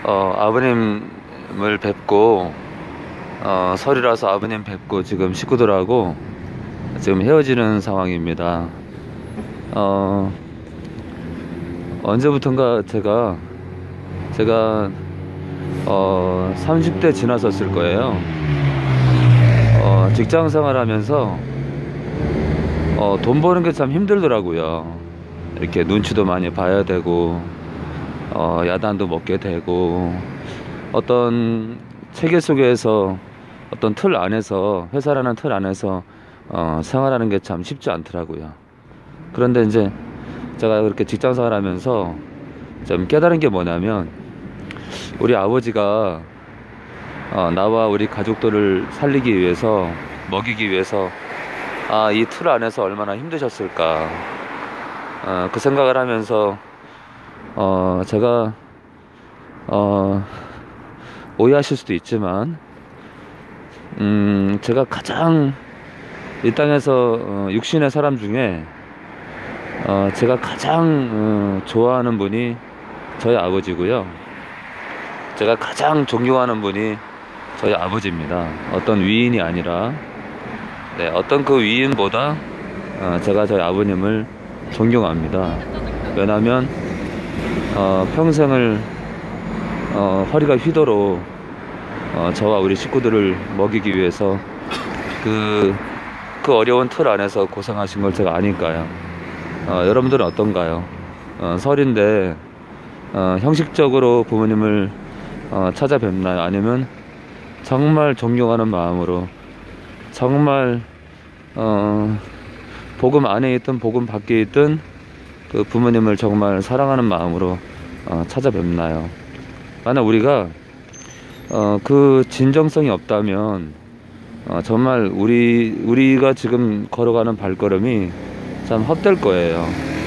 아버님을 뵙고, 설이라서 아버님 뵙고 지금 식구들하고 지금 헤어지는 상황입니다. 어, 언제부턴가 제가 30대 지나섰을 거예요. 직장 생활하면서 돈 버는 게 참 힘들더라고요. 이렇게 눈치도 많이 봐야 되고, 야단도 먹게 되고, 어떤 체계 속에서, 어떤 틀 안에서, 회사라는 틀 안에서 생활하는 게 참 쉽지 않더라고요. 그런데 이제 제가 그렇게 직장 생활하면서 좀 깨달은 게 뭐냐면, 우리 아버지가 나와 우리 가족들을 살리기 위해서, 먹이기 위해서 이 틀 안에서 얼마나 힘드셨을까, 그 생각을 하면서 제가 오해하실 수도 있지만, 제가 가장 이 땅에서 육신의 사람 중에 제가 가장 좋아하는 분이 저희 아버지고요. 제가 가장 존경하는 분이 저희 아버지입니다. 어떤 위인이 아니라, 네, 어떤 그 위인보다 제가 저희 아버님을 존경합니다. 왜냐하면 평생을 허리가 휘도록 저와 우리 식구들을 먹이기 위해서 그 어려운 틀 안에서 고생하신 걸 제가 아니까요. 여러분들은 어떤가요? 설인데 형식적으로 부모님을 찾아뵙나요? 아니면 정말 존경하는 마음으로, 정말 복음 안에 있든 복음 밖에 있든 그 부모님을 정말 사랑하는 마음으로 찾아뵙나요? 만약 우리가 그 진정성이 없다면 정말 우리가 지금 걸어가는 발걸음이 참 헛될 거예요.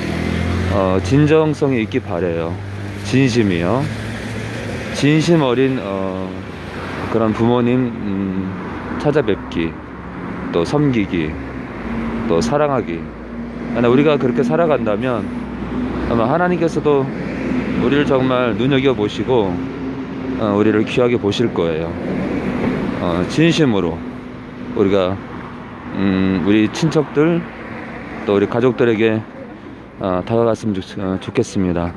진정성이 있기 바래요. 진심이요. 진심 어린 그런 부모님 찾아뵙기, 또 섬기기, 또 사랑하기. 만약 우리가 그렇게 살아간다면 아마 하나님께서도 우리를 정말 눈여겨보시고 우리를 귀하게 보실 거예요. 진심으로 우리가 우리 친척들, 또 우리 가족들에게 다가갔으면 좋겠습니다.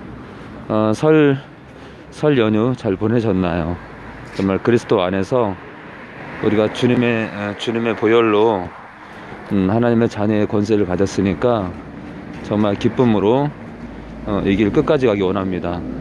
설 연휴 잘 보내셨나요? 정말 그리스도 안에서 우리가 주님의 보혈로 하나님의 자녀의 권세를 가졌으니까 정말 기쁨으로 이 길 끝까지 가기 원합니다.